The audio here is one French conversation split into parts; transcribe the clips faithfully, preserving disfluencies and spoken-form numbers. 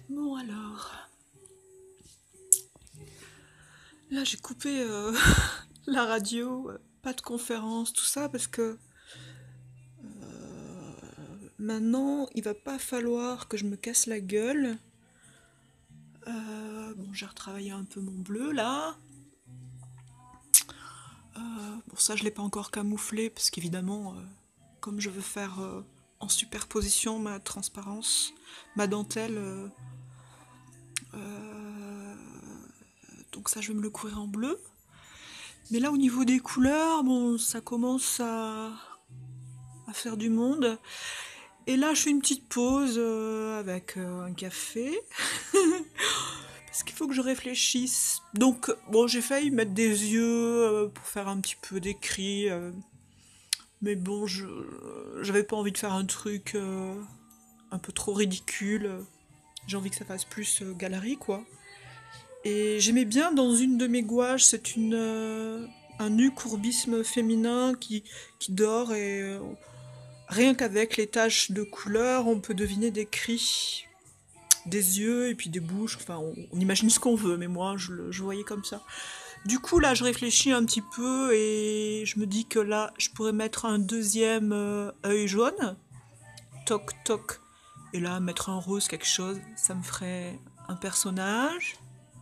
Bon alors, là j'ai coupé euh, la radio, euh, pas de conférence, tout ça, parce que maintenant il va pas falloir que je me casse la gueule. Euh, bon, j'ai retravaillé un peu mon bleu là. Euh, bon, ça je l'ai pas encore camouflé, parce qu'évidemment, euh, comme je veux faire euh, en superposition ma transparence, ma dentelle, euh, euh, donc ça je vais me le couvrir en bleu. Mais là au niveau des couleurs, bon, ça commence à, à faire du monde. Et là, je fais une petite pause euh, avec euh, un café. Parce qu'il faut que je réfléchisse. Donc, bon, j'ai failli mettre des yeux euh, pour faire un petit peu d'écrit. Euh, mais bon, je j'avais pas envie de faire un truc euh, un peu trop ridicule. J'ai envie que ça fasse plus euh, galerie, quoi. Et j'aimais bien dans une de mes gouaches, c'est une euh, un nu courbisme féminin qui, qui dort et euh, rien qu'avec les taches de couleur, on peut deviner des cris, des yeux et puis des bouches. Enfin, on, on imagine ce qu'on veut, mais moi, je le je voyais comme ça. Du coup, là, je réfléchis un petit peu et je me dis que là, je pourrais mettre un deuxième euh, œil jaune. Toc, toc. Et là, mettre un rose, quelque chose, ça me ferait un personnage.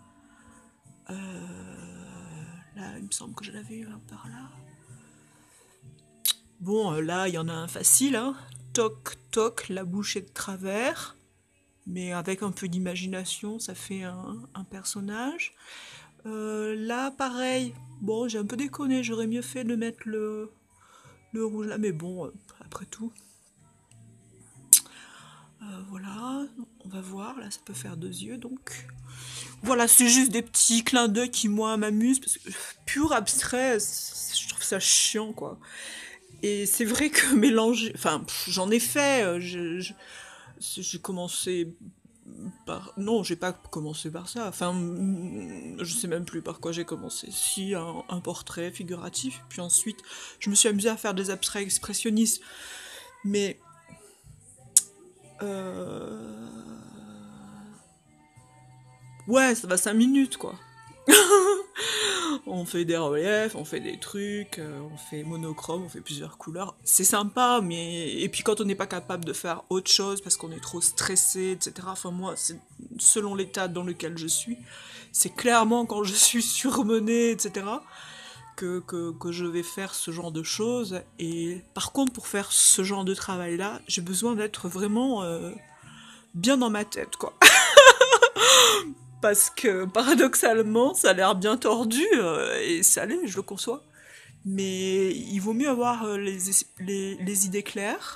Là, il me semble que je l'avais eu un par là. Bon, euh, là, il y en a un facile, hein. Toc, toc, la bouche est de travers. Mais avec un peu d'imagination, ça fait un, un personnage. Euh, là, pareil. Bon, j'ai un peu déconné, j'aurais mieux fait de mettre le, le rouge là, mais bon, euh, après tout. Euh, voilà, on va voir, là, ça peut faire deux yeux, donc. Voilà, c'est juste des petits clins d'œil qui, moi, m'amusent, parce que pur abstrait, je trouve ça chiant, quoi. Et c'est vrai que mélanger... Enfin, j'en ai fait, euh, je- je- j'ai commencé par... Non, j'ai pas commencé par ça. Enfin, mm, je sais même plus par quoi j'ai commencé. Si, un, un portrait figuratif. Puis ensuite, je me suis amusée à faire des abstraits expressionnistes. Mais... Euh... Ouais, ça va cinq minutes, quoi. On fait des reliefs, on fait des trucs, euh, on fait monochrome, on fait plusieurs couleurs. C'est sympa, mais... Et puis quand on n'est pas capable de faire autre chose parce qu'on est trop stressé, et cetera. Enfin, moi, c'est selon l'état dans lequel je suis. C'est clairement quand je suis surmenée, et cetera, que, que, que je vais faire ce genre de choses. Et par contre, pour faire ce genre de travail-là, j'ai besoin d'être vraiment euh, bien dans ma tête, quoi. Parce que paradoxalement, ça a l'air bien tordu, euh, et ça l'est, je le conçois. Mais il vaut mieux avoir euh, les, les, les idées claires.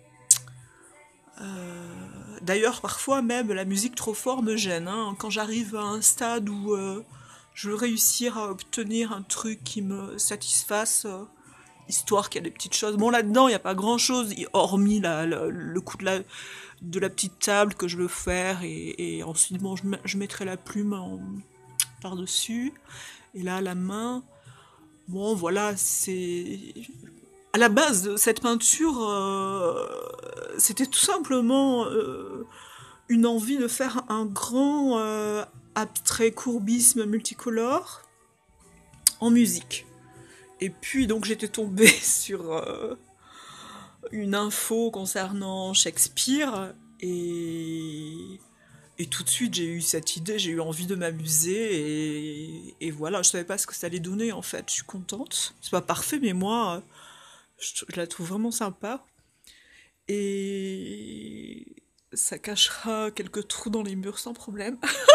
Euh, D'ailleurs, parfois même, la musique trop fort me gêne, hein. Quand j'arrive à un stade où euh, je veux réussir à obtenir un truc qui me satisfasse, euh, histoire qu'il y a des petites choses. Bon, là-dedans, il n'y a pas grand-chose, hormis la, la- le coup de la, de la petite table que je veux faire, et, et ensuite, bon, je, je mettrai la plume en, par-dessus. Et là, la main, bon, voilà, c'est... À la base de cette peinture, euh, c'était tout simplement euh, une envie de faire un grand euh, abstrait courbisme multicolore en musique. Et puis donc j'étais tombée sur euh, une info concernant Shakespeare et, et tout de suite j'ai eu cette idée, j'ai eu envie de m'amuser et, et voilà, je savais pas ce que ça allait donner en fait, je suis contente. C'est pas parfait mais moi je, je la trouve vraiment sympa et ça cachera quelques trous dans les murs sans problème.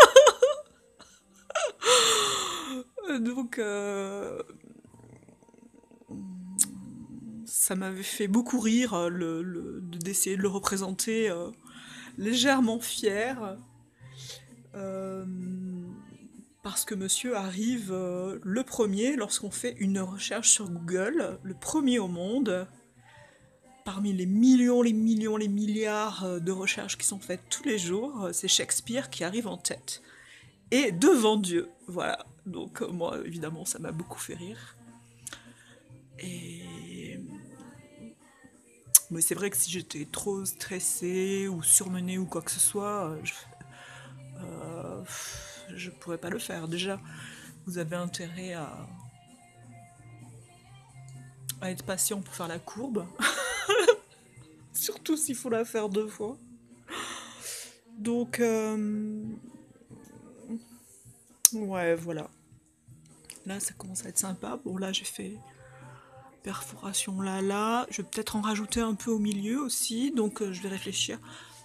Donc euh, ça m'avait fait beaucoup rire euh, le, le- d'essayer de le représenter euh, légèrement fier. euh, Parce que monsieur arrive euh, le premier lorsqu'on fait une recherche sur Google, le premier au monde, parmi les millions, les millions, les milliards euh, de recherches qui sont faites tous les jours, euh, c'est Shakespeare qui arrive en tête. Et devant Dieu, voilà. Donc euh, moi, évidemment, ça m'a beaucoup fait rire. Et... Mais c'est vrai que si j'étais trop stressée ou surmenée ou quoi que ce soit, euh, je euh, je pourrais pas le faire. Déjà, vous avez intérêt à, à être patient pour faire la courbe, surtout s'il faut la faire deux fois. Donc, euh, ouais, voilà. Là, ça commence à être sympa. Bon, là, j'ai fait perforation là, là. Je vais peut-être en rajouter un peu au milieu aussi, donc euh, je vais réfléchir.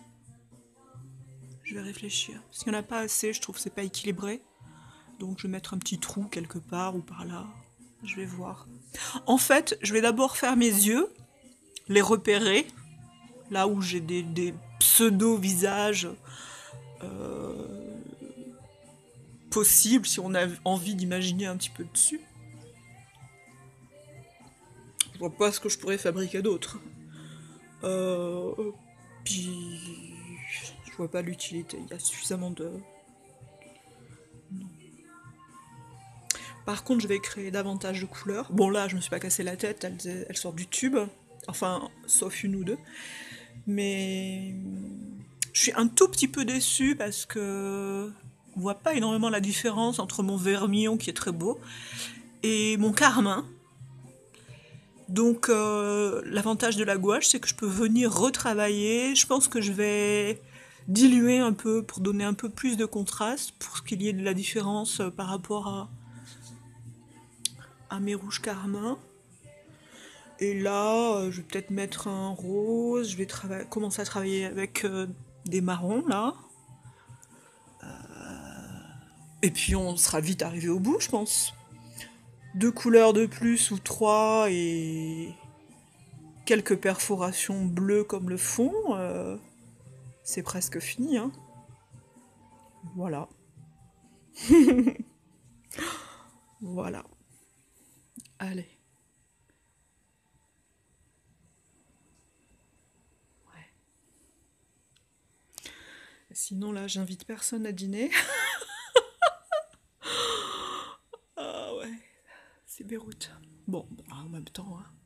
Je vais réfléchir. Parce qu'il n'y en a pas assez, je trouve que c'est pas équilibré. Donc je vais mettre un petit trou quelque part ou par là. Je vais voir. En fait, je vais d'abord faire mes yeux, les repérer, là où j'ai des, des pseudo-visages euh, possibles, si on a envie d'imaginer un petit peu dessus. Je vois pas ce que je pourrais fabriquer d'autre. Euh, puis, je vois pas l'utilité. Il y a suffisamment de... Non. Par contre, je vais créer davantage de couleurs. Bon, là, je me suis pas cassé la tête, elles, elles sortent du tube. Enfin, sauf une ou deux. Mais je suis un tout petit peu déçue parce que on voit pas énormément la différence entre mon vermillon qui est très beau et mon carmin. Donc euh, l'avantage de la gouache, c'est que je peux venir retravailler. Je pense que je vais diluer un peu pour donner un peu plus de contraste, pour qu'il y ait de la différence par rapport à, à mes rouges carmins. Et là, je vais peut-être mettre un rose. Je vais commencer à travailler avec euh, des marrons là. Et puis on sera vite arrivé au bout, je pense. Deux couleurs de plus ou trois et quelques perforations bleues comme le fond, euh, c'est presque fini, hein. Voilà. Voilà. Allez. Ouais. Sinon là, j'invite personne à dîner. Ah ouais, c'est Beyrouth. Bon, en même temps, hein.